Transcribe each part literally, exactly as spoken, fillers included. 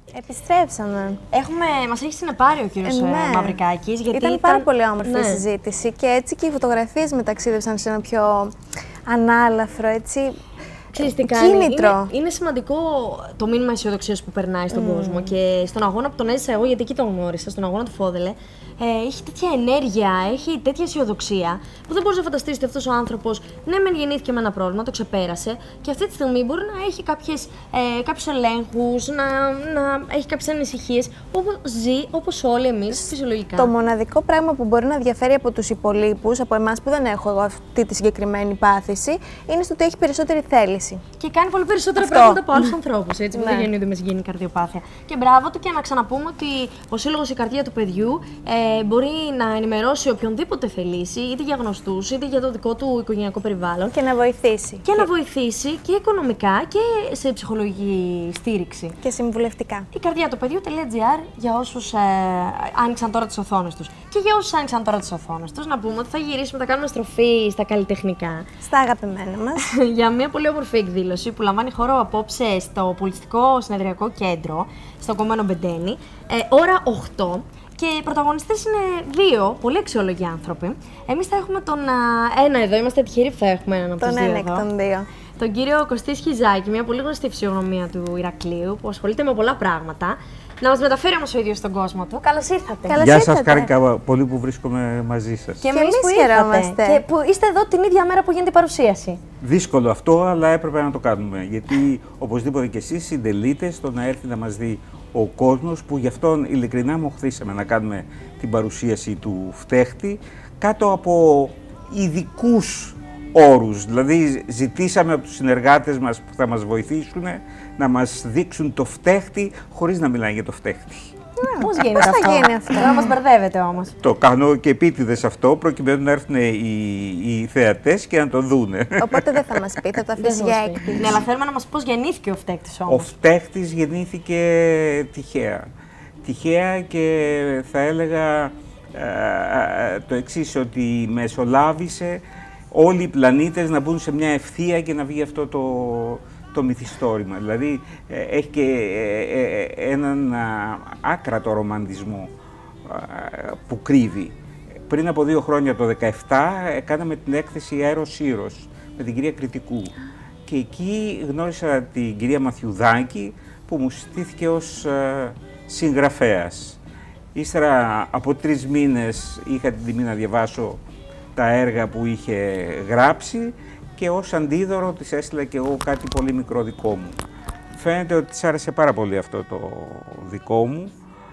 Επιστρέψαμε. Έχουμε, μας έχει συνεπάρει ο κύριος ε, ναι. Μαυρικάκης. Γιατί ήταν, ήταν πάρα πολύ όμορφη ναι. η συζήτηση και έτσι και οι φωτογραφίες με ταξίδευσαν σε ένα πιο ανάλαφρο, έτσι. Ξέρεις τι κάνει. Είναι, είναι σημαντικό το μήνυμα αισιοδοξίας που περνάει στον mm. κόσμο και στον αγώνα που τον έζησα εγώ, γιατί εκεί τον γνώρισα, στον αγώνα του Φόδελε, ε, έχει τέτοια ενέργεια, έχει τέτοια αισιοδοξία που δεν μπορείς να φανταστείς ότι αυτός ο άνθρωπος, ναι, μεν γεννήθηκε με ένα πρόβλημα, το ξεπέρασε και αυτή τη στιγμή μπορεί να έχει κάποιες, ε, κάποιους ελέγχους, να, να έχει κάποιες ανησυχίες, όπως ζει, όπως όλοι εμείς φυσιολογικά. Το μοναδικό πράγμα που μπορεί να διαφέρει από τους υπολείπους, από εμάς που δεν έχω εγώ αυτή τη συγκεκριμένη πάθηση, είναι στο ότι έχει περισσότερη θέληση. Και κάνει πολύ περισσότερα Αυτό. πράγματα από άλλους ανθρώπους, έτσι, που δεν γεννιούνται με συγγενή καρδιοπάθεια. Και μπράβο του, και να ξαναπούμε ότι ο Σύλλογος Η Καρδία του Παιδιού ε, μπορεί να ενημερώσει οποιονδήποτε θελήσει, είτε για γνωστούς, είτε για το δικό του οικογενειακό περιβάλλον. Και να βοηθήσει. Και, και να βοηθήσει και οικονομικά και σε ψυχολογική στήριξη. Και συμβουλευτικά. Η καρδιά του παιδιού.gr για όσους ε, άνοιξαν τώρα τις οθόνες τους. Και για όσους άνοιξαν τώρα τις οθόνες τους, να πούμε ότι θα γυρίσουμε, θα κάνουμε στροφή στα καλλιτεχνικά. Στα αγαπημένα μας. Για μια πολύ όμορφη εκδήλωση που λαμβάνει χώρο απόψε στο Πολιτιστικό Συνεδριακό Κέντρο, στο Κομμένο Μπεντένι, ε, ώρα οκτώ. Και οι πρωταγωνιστές είναι δύο πολύ αξιόλογοι άνθρωποι. Εμείς θα έχουμε τον α, ένα εδώ, είμαστε τυχεροί που θα έχουμε έναν από τους δύο. Τον ένα εκ των δύο. Τον κύριο Κωστή Σχιζάκη, μια πολύ γνωστή φυσιογνωμία του Ηρακλείου, που ασχολείται με πολλά πράγματα. Να μας μεταφέρει όμως ο ίδιος στον κόσμο του. Καλώς ήρθατε. Καλώς Γεια ήρθατε. σας, χάρηκα πολύ που βρίσκομαι μαζί σας. Και εμείς που ήρθατε. Και που είστε εδώ την ίδια μέρα που γίνεται η παρουσίαση. Δύσκολο αυτό, αλλά έπρεπε να το κάνουμε. Γιατί οπωσδήποτε και εσείς συντελείτε στο να έρθει να μας δει ο κόσμος, που γι' αυτόν ειλικρινά μοχθήσαμε να κάνουμε την παρουσίαση του φταίχτη κάτω από ειδικούς όρους. Δηλαδή ζητήσαμε από τους συνεργάτες μας που θα μας βοηθήσουν να μας δείξουν το φταίχτη χωρίς να μιλάνε για το φταίχτη. Πώς γίνεται αυτό? γίνει αυτό? Να μας μπερδεύετε όμως. Το κάνω και επίτηδες αυτό, προκειμένου να έρθουν οι, οι θεατές και να το δούνε. Οπότε δεν θα μας πει, θα το αφήσει για έκπληξη. Ναι, αλλά θέλουμε να μας πει πώς γεννήθηκε ο φταίχτης όμως. Ο φταίχτης γεννήθηκε τυχαία. Τυχαία και θα έλεγα ε, το εξής, ότι μεσολάβησε όλοι οι πλανήτες να μπουν σε μια ευθεία και να βγει αυτό το, το μυθιστόρημα. Δηλαδή ε, έχει και ε, ε, έναν α, άκρατο ρομαντισμό α, που κρύβει. Πριν από δύο χρόνια, το δεκαεπτά, κάναμε την έκθεση Αέρος Ήρος με την κυρία Κρητικού. Και εκεί γνώρισα την κυρία Μαθιουδάκη, που μου συστήθηκε ως α, συγγραφέας. Ύστερα από τρεις μήνες είχα την τιμή να διαβάσω τα έργα που είχε γράψει και ως αντίδωρο της έστειλα και εγώ κάτι πολύ μικρό δικό μου. Φαίνεται ότι της άρεσε πάρα πολύ αυτό το δικό μου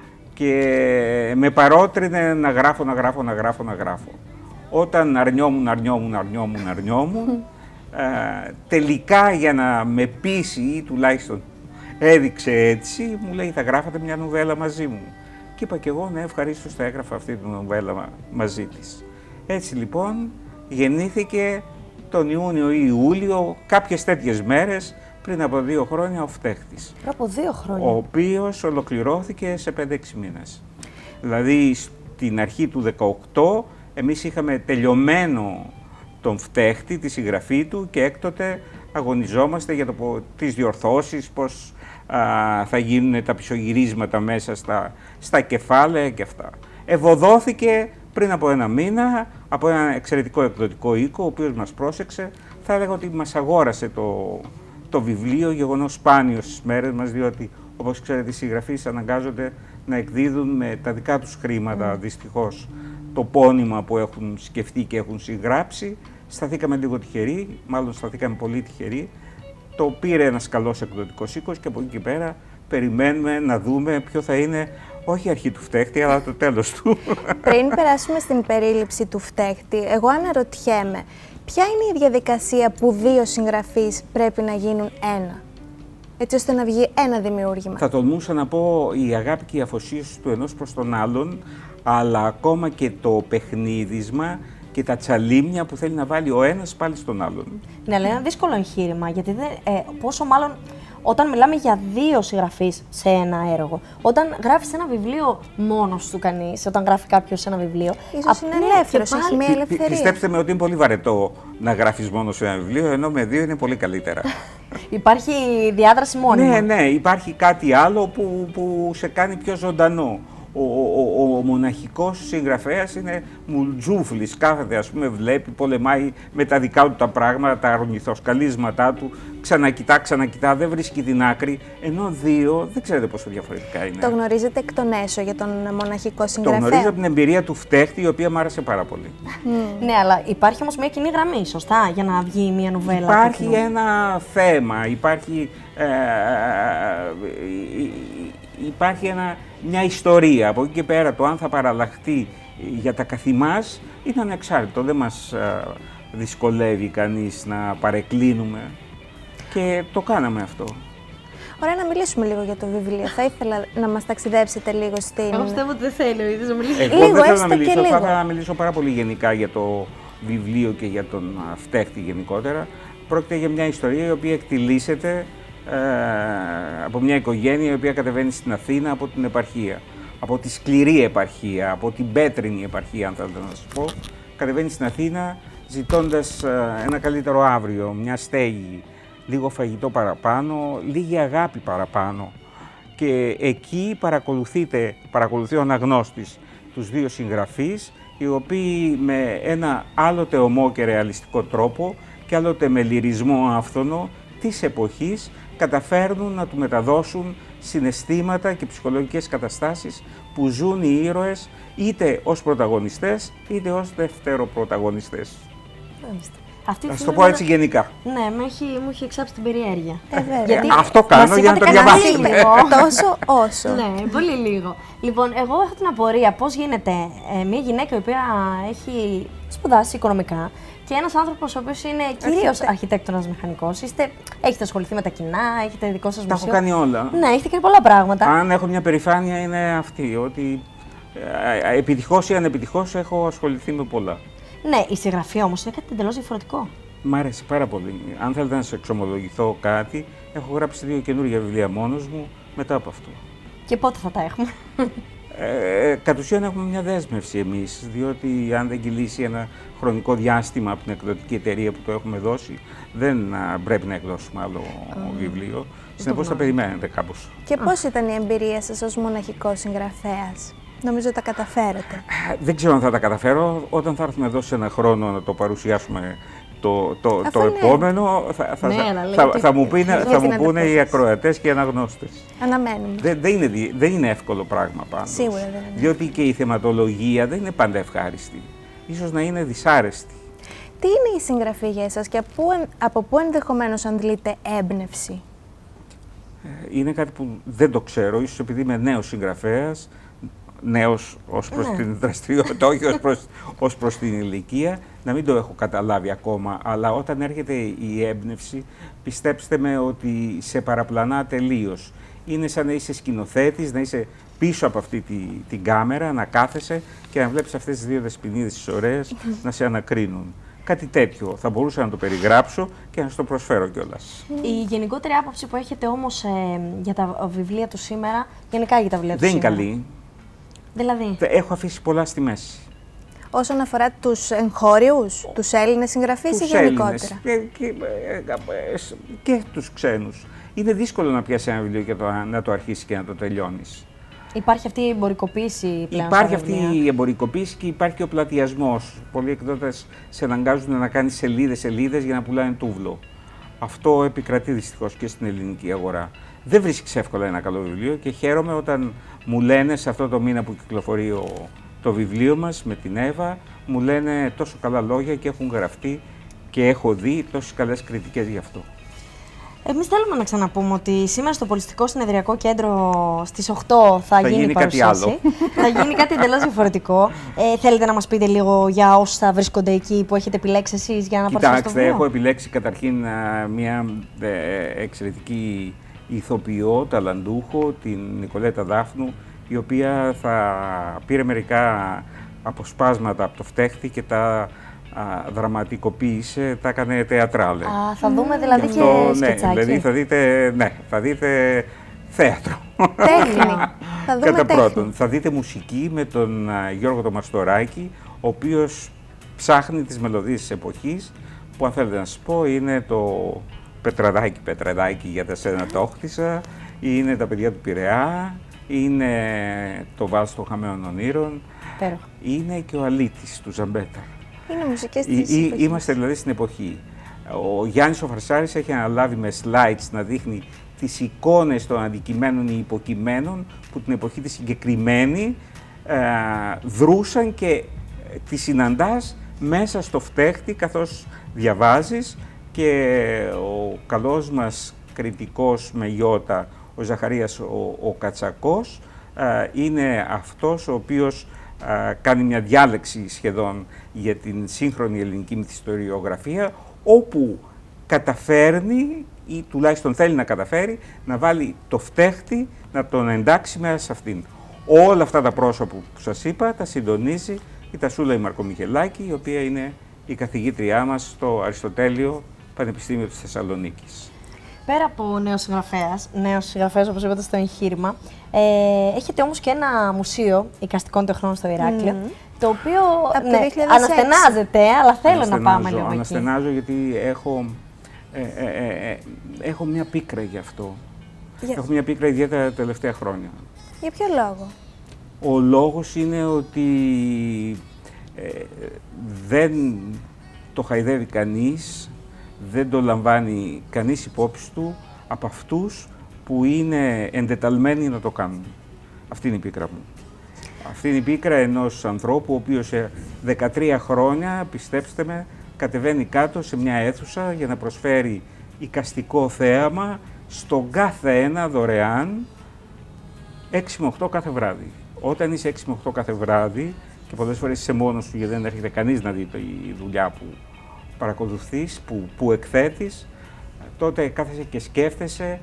και με παρότρινε να γράφω, να γράφω, να γράφω, να γράφω. Όταν αρνιόμουν, αρνιόμουν, αρνιόμουν, αρνιόμουν, ε, τελικά για να με πείσει ή τουλάχιστον έδειξε έτσι, μου λέει θα γράφατε μια νουβέλα μαζί μου. Και είπα και εγώ ναι, ευχαρίστως θα έγραφα αυτή την νουβέλα μαζί της. Έτσι λοιπόν γεννήθηκε τον Ιούνιο ή Ιούλιο, κάποιες τέτοιες μέρες, πριν από δύο χρόνια, ο φταίχτης. Πριν από δύο χρόνια. Ο οποίος ολοκληρώθηκε σε πέντε έξι μήνες. Δηλαδή στην αρχή του δεκαοκτώ εμείς είχαμε τελειωμένο τον φταίχτη, τη συγγραφή του, και έκτοτε αγωνιζόμαστε για το, τις διορθώσεις, πώς α, θα γίνουν τα πισωγυρίσματα μέσα στα, στα κεφάλαια και αυτά. Ευωδόθηκε πριν από ένα μήνα από ένα εξαιρετικό εκδοτικό οίκο, ο οποίος μας πρόσεξε. Θα έλεγα ότι μας αγόρασε το, το βιβλίο, γεγονός σπάνιο στις μέρες μας, διότι όπως ξέρετε οι συγγραφείς αναγκάζονται να εκδίδουν με τα δικά τους χρήματα, mm. δυστυχώς, το πόνημα που έχουν σκεφτεί και έχουν συγγράψει. Σταθήκαμε λίγο τυχεροί, μάλλον σταθήκαμε πολύ τυχεροί. Το πήρε ένας καλός εκδοτικός οίκος και από εκεί και πέρα περιμένουμε να δούμε ποιο θα είναι, όχι η αρχή του φταίχτη, αλλά το τέλος του. Πριν περάσουμε στην περίληψη του φταίχτη, εγώ αναρωτιέμαι, ποια είναι η διαδικασία που δύο συγγραφείς πρέπει να γίνουν ένα, έτσι ώστε να βγει ένα δημιούργημα? Θα τολμούσα να πω η αγάπη και η αφοσίωση του ενός προς τον άλλον, αλλά ακόμα και το παιχνίδισμα και τα τσαλίμια που θέλει να βάλει ο ένας πάλι στον άλλον. Ναι, αλλά είναι ένα δύσκολο εγχείρημα, γιατί δεν, ε, πόσο μάλλον όταν μιλάμε για δύο συγγραφείς σε ένα έργο. Όταν γράφεις ένα βιβλίο μόνος του κανείς, όταν γράφει κάποιος ένα βιβλίο. Ίσως είναι ελεύθερος, έχει μια ελευθερία. Πι, πιστέψτε με ότι είναι πολύ βαρετό να γράφεις μόνος σε ένα βιβλίο, ενώ με δύο είναι πολύ καλύτερα. Υπάρχει διάδραση μόνιμα. Ναι, ναι, υπάρχει κάτι άλλο που, που σε κάνει πιο ζωντανό. Ο, ο, ο, ο μοναχικός συγγραφέας είναι μουλτζούφλης, κάθεται, ας πούμε, βλέπει, πολεμάει με τα δικά του τα πράγματα, τα ορνηθοσκαλίσματά του, ξανακοιτά, ξανακοιτά, δεν βρίσκει την άκρη, ενώ δύο δεν ξέρετε πόσο διαφορετικά είναι. Το γνωρίζετε εκ των έσω για τον μοναχικό συγγραφέα? Το γνωρίζω από την εμπειρία του φταίχτη, η οποία μου άρεσε πάρα πολύ. Mm. Ναι, αλλά υπάρχει όμως μια κοινή γραμμή, σωστά, για να βγει μια νουβέλα? Υπάρχει ένα θέμα, υπάρχει... Ε, ε, ε, υπάρχει ένα, μια ιστορία. Από εκεί και πέρα το αν θα παραλλαχτεί για τα καθημάς είναι ανεξάρτητο. Δεν μας α, δυσκολεύει κανείς να παρεκκλίνουμε και το κάναμε αυτό. Ωραία, να μιλήσουμε λίγο για το βιβλίο. Θα ήθελα να μας ταξιδέψετε λίγο στην... Εγώ πιστεύω ότι δεν θέλει ο ίδιος να μιλήσει. Εγώ λίγο, δεν θέλω να μιλήσω, και λίγο. Θα ήθελα να μιλήσω πάρα πολύ γενικά για το βιβλίο και για τον φταίχτη γενικότερα. Πρόκειται για μια ιστορία η οποία εκτιλήσεται Ε, από μια οικογένεια η οποία κατεβαίνει στην Αθήνα από την επαρχία, από τη σκληρή επαρχία, από την πέτρινη επαρχία, αν θέλετε να σας πω. Κατεβαίνει στην Αθήνα ζητώντας ε, ένα καλύτερο αύριο, μια στέγη, λίγο φαγητό παραπάνω, λίγη αγάπη παραπάνω. Και εκεί παρακολουθείτε, παρακολουθεί ο αναγνώστης τους δύο συγγραφείς, οι οποίοι με ένα άλλοτε ομό και ρεαλιστικό τρόπο και άλλοτε με λυρισμό άφθονο της εποχής καταφέρνουν να του μεταδώσουν συναισθήματα και ψυχολογικές καταστάσεις που ζουν οι ήρωες είτε ως πρωταγωνιστές είτε ως δευτεροπρωταγωνιστές. Αυτή θα το πω έτσι γενικά. Ναι, με έχει, μου έχει εξάψει την περιέργεια. Ε, Γιατί αυτό κάνω για να το διαβάσουμε. Τόσο όσο. Ναι, πολύ λίγο. Λοιπόν, εγώ έχω την απορία πώς γίνεται ε, μια γυναίκα η οποία έχει σπουδάσει οικονομικά και ένας άνθρωπος ο οποίος είναι κυρίως αρχιτέκτονας μηχανικός. Είστε, έχετε ασχοληθεί με τα κοινά, έχετε δικό σας μουσείο. Τα έχω κάνει όλα. Ναι, έχετε κάνει πολλά πράγματα. Αν έχω μια περηφάνεια είναι αυτή, ότι ε, επιτυχώς ή ανεπιτυχώς έχω ασχοληθεί με πολλά. Ναι, η συγγραφή όμως είναι κάτι εντελώς διαφορετικό. Μ' αρέσει πάρα πολύ. Αν θέλετε να σας εξομολογηθώ κάτι, έχω γράψει δύο καινούργια βιβλία μόνος μου μετά από αυτό. Και πότε θα τα έχουμε? Ε, κατ' ουσίαν έχουμε μια δέσμευση εμείς, διότι αν δεν κυλήσει ένα χρονικό διάστημα από την εκδοτική εταιρεία που το έχουμε δώσει, δεν α, πρέπει να εκδώσουμε άλλο mm. βιβλίο. Συνεπώς θα περιμένετε κάπως. Και πώς ήταν η εμπειρία σας ως μοναχικός συγγραφέας? Νομίζω τα καταφέρετε. Δεν ξέρω αν θα τα καταφέρω. Όταν θα έρθουμε εδώ σε ένα χρόνο να το παρουσιάσουμε το, το, το ναι. επόμενο, θα, θα, ναι, θα, θα, θα μου, πίνε, θα μου πούνε οι ακροατές και οι αναγνώστες. Αναμένουμε. Δεν, δεν, είναι, δεν είναι εύκολο πράγμα πάντως. Σίγουρα δεν είναι. Διότι και η θεματολογία δεν είναι πάντα ευχάριστη. Ίσως να είναι δυσάρεστη. Τι είναι η συγγραφή για εσάς και από, από πού ενδεχομένως αντλείτε έμπνευση? Είναι κάτι που δεν το ξέρω, ίσως επειδή είμαι νέος συγγραφέας, νέος ως προς ναι. την δραστηριότητα, όχι ως προς, ως προς την ηλικία, να μην το έχω καταλάβει ακόμα, αλλά όταν έρχεται η έμπνευση, πιστέψτε με ότι σε παραπλανά τελείως. Είναι σαν να είσαι σκηνοθέτης, να είσαι πίσω από αυτή τη, την κάμερα, να κάθεσαι και να βλέπεις αυτές τις δύο δεσποινίδες τις ωραίες να σε ανακρίνουν. Κάτι τέτοιο θα μπορούσα να το περιγράψω και να σας το προσφέρω κιόλας. Η γενικότερη άποψη που έχετε όμως ε, για τα βιβλία του σήμερα, γενικά για τα βιβλία του δεν σήμερα. Δεν είναι καλή. Δηλαδή. Έχω αφήσει πολλά στη μέση. Όσον αφορά τους εγχώριους, τους Έλληνες συγγραφείς ή γενικότερα? Και, και, και τους ξένους. Είναι δύσκολο να πιάσει ένα βιβλίο και το, να το αρχίσει και να το τελειώνεις. Υπάρχει αυτή η εμπορικοποίηση πλέον? Υπάρχει αυτή η εμπορικοποίηση και υπάρχει και ο πλατιασμός. Πολλοί εκδότες σε αναγκάζουν να κάνεις σελίδες-σελίδες για να πουλάνε τούβλο. Αυτό επικρατεί δυστυχώς και στην ελληνική αγορά. Δεν βρίσκεις εύκολα ένα καλό βιβλίο και χαίρομαι όταν μου λένε σε αυτό το μήνα που κυκλοφορεί ο, το βιβλίο μας με την Εύα, μου λένε τόσο καλά λόγια και έχουν γραφτεί και έχω δει τόσες καλές κριτικές γι' αυτό. Εμείς θέλουμε να ξαναπούμε ότι σήμερα στο Πολιτιστικό Συνεδριακό Κέντρο στις οκτώ θα, θα γίνει, γίνει παρουσίαση. Κάτι άλλο. Θα γίνει κάτι εντελώς διαφορετικό. Ε, θέλετε να μας πείτε λίγο για όσους θα βρίσκονται εκεί που έχετε επιλέξει εσείς για να παρουσιάσετε το βιβλίο? Κοιτάξτε, έχω επιλέξει καταρχήν μια εξαιρετική ηθοποιό, ταλαντούχο, την Νικολέτα Δάφνου, η οποία θα πήρε μερικά αποσπάσματα από το φταίχτη και τα α, δραματικοποίησε, τα έκανε θεατράλε. Α, θα δούμε δηλαδή και, αυτό, και σκετσάκι. Ναι, δηλαδή θα δείτε, ναι, θα δείτε θέατρο. Τέχνη. Θα δούμε Κατά τέχνη. πρώτον, θα δείτε μουσική με τον α, Γιώργο τον Μαστοράκη, ο οποίος ψάχνει τις μελωδίες της εποχής, που αν θέλετε να σας πω είναι το Πετραδάκι, Πετραδάκι, για τα σένα το χτίσα, είναι τα παιδιά του Πειραιά, είναι το Βάλς των Χαμένων Ονείρων, Πέρα. είναι και ο Αλήτης του Ζαμπέτα. Είναι μουσικές της εποχής. Είμαστε δηλαδή στην εποχή. Ο Γιάννης ο Φαρσάρης έχει αναλάβει με slides να δείχνει τις εικόνες των αντικειμένων ή υποκειμένων που την εποχή τη συγκεκριμένη ε, δρούσαν και τις συναντάς μέσα στο φταίχτη καθώς διαβάζεις, και ο καλός μας κριτικός με γιώτα, ο Ζαχαρίας ο, ο Κατσακός, ε, είναι αυτός ο οποίος ε, κάνει μια διάλεξη σχεδόν για την σύγχρονη ελληνική μυθιστοριογραφία, όπου καταφέρνει, ή τουλάχιστον θέλει να καταφέρει, να βάλει το φταίχτη, να τον εντάξει μέσα σε αυτήν. Όλα αυτά τα πρόσωπα που σας είπα τα συντονίζει η Τασούλα η Μαρκομιχελάκη, η οποία είναι η καθηγήτριά μας στο Αριστοτέλειο Πανεπιστήμιο της Θεσσαλονίκης. Πέρα από νέος συγγραφέας, νέος συγγραφέας όπως είπατε στο εγχείρημα, ε, έχετε όμως και ένα μουσείο εικαστικών τεχνών στο Ηράκλειο, mm. το οποίο ναι, αναστενάζεται, αλλά θέλω να πάμε λίγο εκεί. Αναστενάζω γιατί έχω, ε, ε, ε, ε, έχω μια πίκρα γι' αυτό. Yeah. Έχω μια πίκρα ιδιαίτερα τα τελευταία χρόνια. Για ποιο λόγο? Ο λόγος είναι ότι ε, δεν το χαϊδεύει κανείς, δεν το λαμβάνει κανείς υπόψη του από αυτούς που είναι εντεταλμένοι να το κάνουν. Αυτή είναι η πίκρα μου. Αυτή είναι η πίκρα ενός ανθρώπου, ο οποίος σε δεκατρία χρόνια, πιστέψτε με, κατεβαίνει κάτω σε μια αίθουσα για να προσφέρει εικαστικό θέαμα στον κάθε ένα δωρεάν, έξι με οκτώ κάθε βράδυ. Όταν είσαι έξι με οκτώ κάθε βράδυ και πολλές φορές είσαι μόνος σου γιατί δεν έρχεται κανείς να δει τη δουλειά που παρακολουθείς, που, που εκθέτεις, τότε κάθεσαι και σκέφτεσαι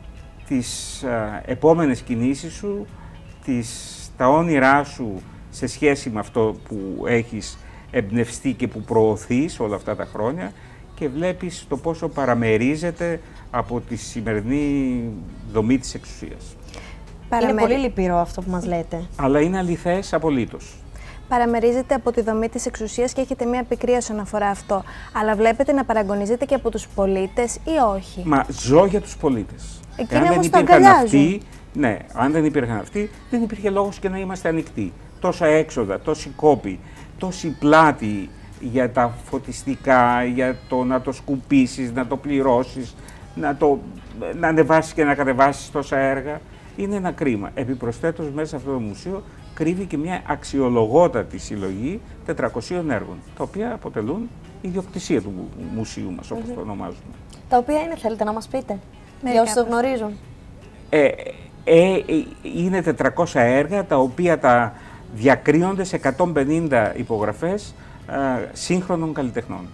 τις α, επόμενες κινήσεις σου, τις, τα όνειρά σου σε σχέση με αυτό που έχεις εμπνευστεί και που προωθείς όλα αυτά τα χρόνια, και βλέπεις το πόσο παραμερίζεται από τη σημερινή δομή της εξουσίας. Είναι πολύ λυπηρό αυτό που μας λέτε. Αλλά είναι αληθές απολύτως. Παραμερίζεται από τη δομή της εξουσίας και έχετε μία πικρία όσον αφορά αυτό. Αλλά βλέπετε να παραγωνίζετε και από τους πολίτες ή όχι? Μα ζω για τους πολίτες. Εκείνοι όμως το αγκαλιάζουν. Ναι, αν δεν υπήρχαν αυτοί, δεν υπήρχε λόγος και να είμαστε ανοιχτοί. Τόσα έξοδα, τόση κόπη, τόση πλάτη για τα φωτιστικά, για το να το σκουπίσεις, να το πληρώσεις, να, το, να ανεβάσεις και να κατεβάσεις τόσα έργα. Είναι ένα κρίμα. Επιπροσθέτως, μέσα σε αυτό το μουσείο κρύβει και μια αξιολογότατη συλλογή τετρακοσίων έργων, τα οποία αποτελούν ιδιοκτησία του μουσείου μας, όπως mm-hmm. το ονομάζουμε. Τα οποία είναι, θέλετε να μας πείτε, για όσοι το γνωρίζουν? Ε, ε, ε, είναι τετρακόσια έργα, τα οποία τα διακρίνονται σε εκατόν πενήντα υπογραφές ε, σύγχρονων καλλιτεχνών.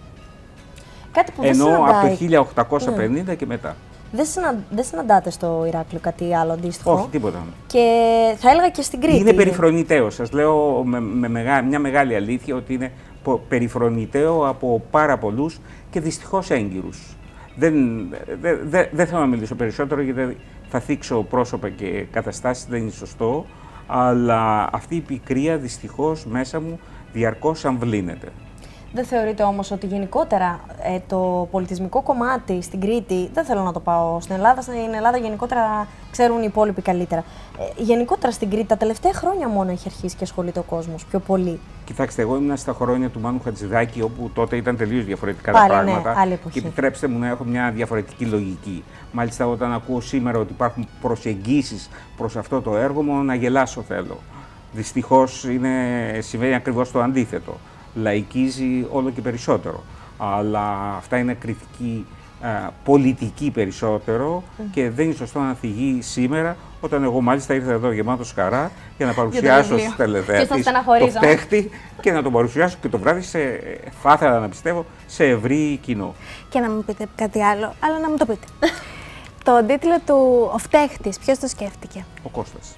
Κάτι που Ενώ δεν από το χίλια οκτακόσια πενήντα mm. και μετά. Δεν, συνα... δεν συναντάτε στο Ηράκλειο κάτι άλλο αντίστοιχο? Όχι, τίποτα. Και θα έλεγα και στην Κρήτη. Είναι περιφρονητέο. Σας λέω με, με μεγά... μια μεγάλη αλήθεια ότι είναι περιφρονητέο από πάρα πολλούς και δυστυχώς έγκυρους. Δεν, δε, δε, δεν θέλω να μιλήσω περισσότερο γιατί θα θίξω πρόσωπα και καταστάσεις, δεν είναι σωστό. Αλλά αυτή η πικρία δυστυχώς μέσα μου διαρκώς αμβλύνεται. Δεν θεωρείτε όμως ότι γενικότερα ε, το πολιτισμικό κομμάτι στην Κρήτη, δεν θέλω να το πάω στην Ελλάδα, στην Ελλάδα γενικότερα ξέρουν οι υπόλοιποι καλύτερα. Ε, γενικότερα στην Κρήτη τα τελευταία χρόνια μόνο έχει αρχίσει και ασχολείται ο κόσμος, πιο πολύ. Κοιτάξτε, εγώ ήμουν στα χρόνια του Μάνου Χατζηδάκη, όπου τότε ήταν τελείως διαφορετικά Πάλι, τα πράγματα. Ναι, άλλη εποχή. Και επιτρέψτε μου να έχω μια διαφορετική λογική. Μάλιστα, όταν ακούω σήμερα ότι υπάρχουν προσεγγίσεις προς αυτό το έργο, μόνο να γελάσω θέλω. Δυστυχώς συμβαίνει ακριβώς το αντίθετο. Λαϊκίζει όλο και περισσότερο. Αλλά αυτά είναι κριτική α, πολιτική περισσότερο mm. και δεν είναι σωστό να θυγεί σήμερα, όταν εγώ μάλιστα ήρθα εδώ γεμάτος χαρά για να παρουσιάσω στους τελεδέτες το φταίχτη και να τον παρουσιάσω και το βράδυ, σε, θα ήθελα να πιστεύω, σε ευρύ κοινό. Και να μου πείτε κάτι άλλο, αλλά να μου το πείτε. Το τίτλο του «Ο φταίχτης», ποιος το σκέφτηκε? Ο Κώστας.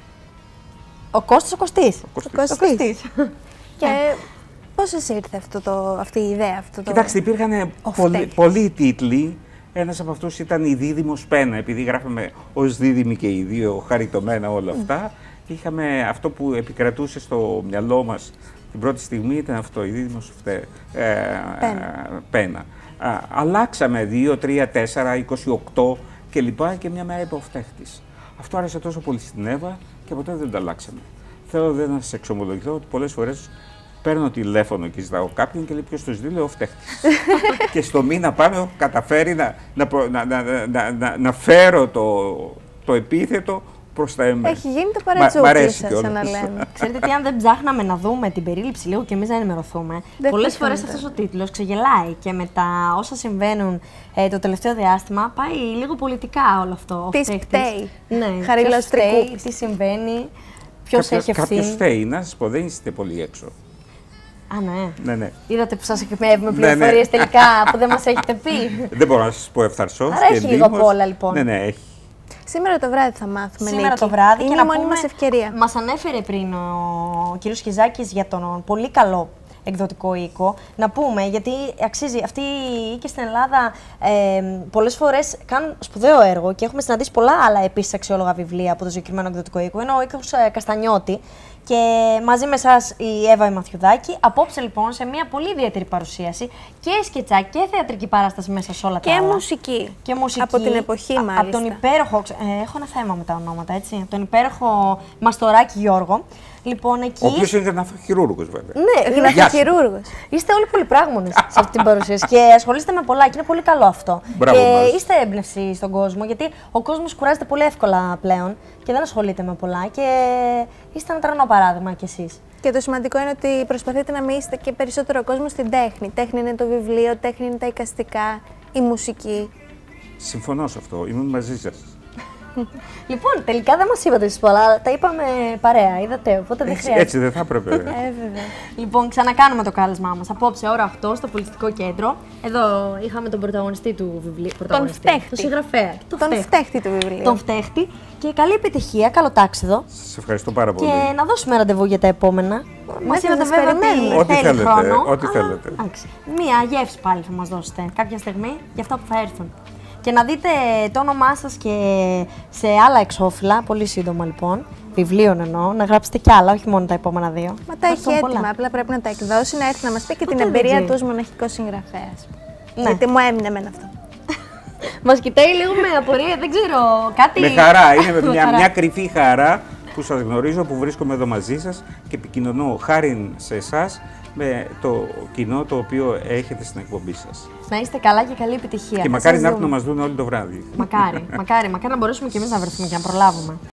Ο Κώστας ο Κωστής. Ο Κωστής. Ο Κωστής. Και πώς σας ήρθε αυτό το, αυτή η ιδέα? Αυτό το... Κοιτάξτε, υπήρχαν πολλοί, πολλοί τίτλοι. Ένας από αυτούς ήταν η Δίδυμος Πένα, επειδή γράφαμε ως δίδυμοι και οι δύο χαριτωμένα όλα αυτά. Mm. Είχαμε αυτό που επικρατούσε στο μυαλό μας Την πρώτη στιγμή ήταν αυτό, η Δίδυμος Φτέ, ε, Πένα. Α, αλλάξαμε δύο, τρία, τέσσερα, είκοσι οκτώ κλπ. Και μια μέρα είπε ο φταίχτης. Αυτό άρεσε τόσο πολύ στην Εύα και ποτέ δεν το αλλάξαμε. Θέλω δεν να σας εξομολογηθώ ότι πολλές φορές παίρνω τηλέφωνο και ζητάω κάποιον και λέει ποιος το ζητεί, λέω ο φταίχτης. Και στο μήνα πάνω καταφέρει να, να, να, να, να, να, να φέρω το, το επίθετο προς τα εμένα. Έχει γίνει το παρατσούκλι σας, σαν να λέμε. Ξέρετε τι, αν δεν ψάχναμε να δούμε την περίληψη λίγο και εμείς να ενημερωθούμε, πολλές φορές αυτός ο τίτλος ξεγελάει και με τα όσα συμβαίνουν ε, το τελευταίο διάστημα πάει λίγο πολιτικά όλο αυτό. Τι φταίει. Ναι, Χαριλαστρικού. Τι συμβαίνει, ποιος έχει ευθύνη. Κάποιος φταίει, να σας πω, δεν είστε πολύ έξω. Α, ναι. ναι, ναι. Είδατε που σας εκπαιδεύουμε πληροφορίες ναι, ναι. τελικά που δεν μας έχετε πει. Δεν μπορώ να σας πω ευθαρσώς. Άρα έχει λίγο απ' όλα λοιπόν. Ναι, ναι, έχει. Σήμερα το βράδυ θα μάθουμε. Σήμερα Νίκη. το βράδυ είναι και η μόνη μας ευκαιρία. Μας ανέφερε πριν ο κύριος Χιζάκης για τον πολύ καλό εκδοτικό οίκο. Να πούμε, γιατί αξίζει, αυτοί οι οίκοι στην Ελλάδα ε, πολλές φορές κάνουν σπουδαίο έργο και έχουμε συναντήσει πολλά άλλα επίσης αξιόλογα βιβλία από το συγκεκριμένο εκδοτικό οίκο. Είναι ο οίκος ε, Καστανιώτη. Και μαζί με εσάς η Εύα η Μαθιουδάκη. Απόψε λοιπόν σε μια πολύ ιδιαίτερη παρουσίαση και σκετσάκι και θεατρική παράσταση μέσα σε όλα τα και άλλα. Μουσική. Και μουσική. Από την εποχή μάλιστα. Από τον υπέροχο, ε, έχω ένα θέμα με τα ονόματα, έτσι. Από τον υπέροχο Μαστοράκη Γιώργο. Λοιπόν, εκεί... Ο οποίος είναι γναθοχειρούργος βέβαια. Ναι, γναθοχειρούργος. Είστε όλοι πολυπράγμονες σε αυτή την παρουσίαση και ασχολείστε με πολλά και είναι πολύ καλό αυτό. Μπράβο και μας. είστε έμπνευση στον κόσμο, γιατί ο κόσμος κουράζεται πολύ εύκολα πλέον και δεν ασχολείται με πολλά και είστε ένα τρανό παράδειγμα κι εσείς. Και το σημαντικό είναι ότι προσπαθείτε να μοιήσετε και περισσότερο κόσμο στην τέχνη. Τέχνη είναι το βιβλίο, τέχνη είναι τα εικαστικά, η μουσική. Συμφωνώ σε αυτό, είμαι μαζί σας. Λοιπόν, τελικά δεν μας είπατε εσείς πολλά, αλλά τα είπαμε παρέα, είδατε, οπότε δεν χρειάζεται. Έτσι δεν θα έπρεπε. Ε, βέβαια. Λοιπόν, ξανακάνουμε το κάλεσμά μας. Απόψε, ώρα οκτώ, στο Πολιτιστικό Κέντρο. Εδώ είχαμε τον πρωταγωνιστή του βιβλίου. Τον φταίχτη. Τον συγγραφέα. Τον, τον φταίχτη του βιβλίου. Τον φταίχτη. Και καλή επιτυχία, καλό τάξιδο. Σας ευχαριστώ πάρα πολύ. Και να δώσουμε ραντεβού για τα επόμενα. Μας είπατε βέβαια ότι ό,τι θέλει θέλετε, χρόνο. ό,τι θέλετε. Μία γεύση πάλι θα μας δώσετε κάποια στιγμή για αυτά που θα έρθουν. Και να δείτε το όνομά σας και σε άλλα εξώφυλλα, πολύ σύντομα λοιπόν, βιβλίων εννοώ, να γράψετε κι άλλα, όχι μόνο τα επόμενα δύο. Μα τα έχει έτοιμα, πολλά. Απλά πρέπει να τα εκδώσει, να έρθει να μας πει και Ποτέ την εμπειρία του ως μοναχικός συγγραφέας. Ναι. Γιατί μου έμεινε εμένα αυτό. Μας κοιτάει λίγο με απορία, δεν ξέρω, κάτι... Με χαρά, είναι με μια, μια κρυφή χαρά που σας γνωρίζω, που βρίσκομαι εδώ μαζί σας και επικοινωνώ χάρη σε εσάς με το κοινό το οποίο έχετε στην εκπομπή σας. Να είστε καλά και καλή επιτυχία. Και μακάρι να έρθουν να μας δουν όλοι το βράδυ. Μακάρι, μακάρι, μακάρι να μπορέσουμε και εμείς να βρεθούμε και να προλάβουμε.